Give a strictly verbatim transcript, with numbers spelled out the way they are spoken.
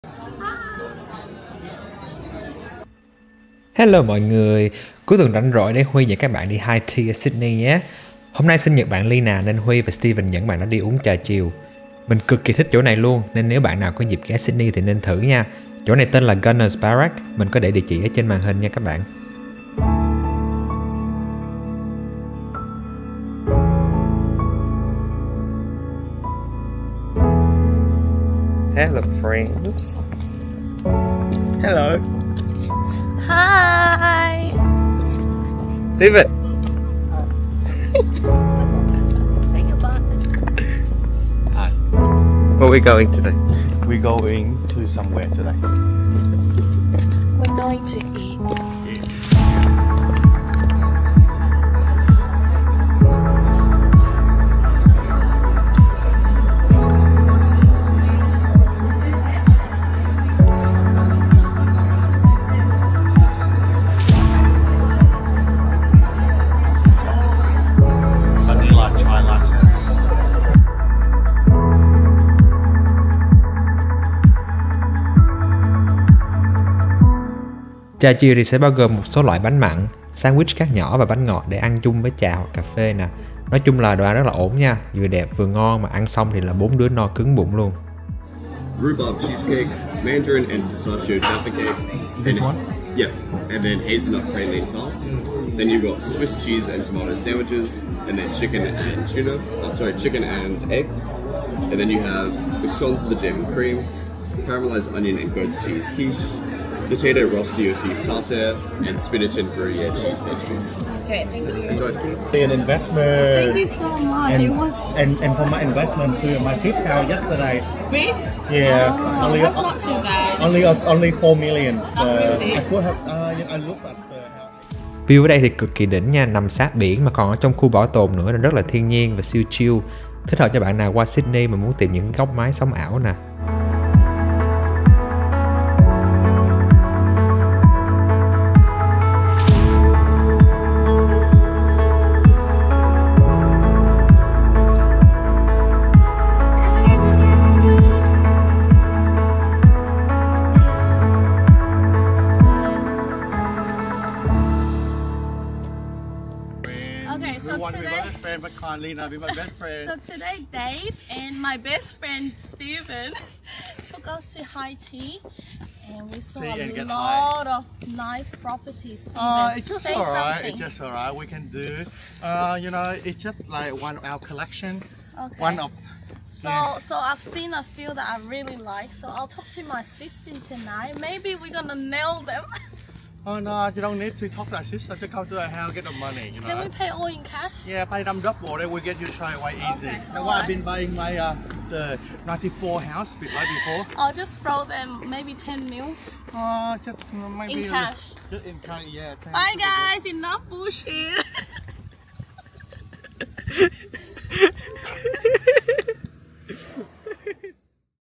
Hello mọi người, cuối tuần rảnh rỗi để Huy dẫn các bạn đi high tea ở Sydney nhé. Hôm nay sinh nhật bạn Lina nên Huy và Steven dẫn bạn nó đi uống trà chiều. Mình cực kỳ thích chỗ này luôn nên nếu bạn nào có dịp ghé Sydney thì nên thử nha. Chỗ này tên là Gunners Barrack, mình có để địa chỉ ở trên màn hình nha các bạn. Hello friends. Hello. Hi. Steven. Take your butt. Hi. Where are we going today? We're going to somewhere today. We're going to eat. Vanilla chai latte. Trà chiều thì sẽ bao gồm một số loại bánh mặn, sandwich cắt nhỏ và bánh ngọt để ăn chung với trà hoặc cà phê nè. Nói chung là đồ ăn rất là ổn nha, vừa đẹp vừa ngon mà ăn xong thì là bốn đứa no cứng bụng luôn. Rhubarb cheesecake, mandarin and pistachio jaffa cake. This and, one? Yeah, and then hazelnut praline tarts. Then you've got Swiss cheese and tomato sandwiches, and then chicken and tuna. Oh, sorry, chicken and egg. And then you have scones with the jam and cream, caramelized onion and goat's cheese quiche, potato rosti with beef tartare, and spinach and Gruyere cheese pastries. Okay, thank you. Enjoy. An investment. Thank you so much. And, It was and, and for my investment to my fifth house yesterday. free. Yeah, Oh, only that's not too bad. only only four million. So Oh, really? I could have. Uh, I looked at the house. View ở đây thì cực kỳ đỉnh nha, nằm sát biển mà còn ở trong khu bảo tồn nữa nên rất là thiên nhiên và siêu chill. Thích hợp cho bạn nào qua Sydney mà muốn tìm những góc mái sống ảo nè. Okay, so We want to be my today, best friend, but can't Lena be my best friend. so today Dave and my best friend Steven took us to high tea, and we saw See and a get lot of nice properties. Uh, Steven, it's just say alright. something. It's just alright. We can do. Uh, you know, it's just like one of our collection. Okay. One of. So, yeah. so I've seen a few that I really like. So I'll talk to my sister tonight. Maybe we're gonna nail them. Oh no, you don't need to talk to our sister. Just go to our house, get the money. You know. Can we pay all in cash? Yeah, pay them double. Then we get you straight away easy. Okay, That's why I've alright. been buying my uh, the ninety-four house bit like before. I'll just throw them maybe ten mil Uh, just uh, maybe in cash. Just in cash, yeah. ten Bye to guys, enough bullshit.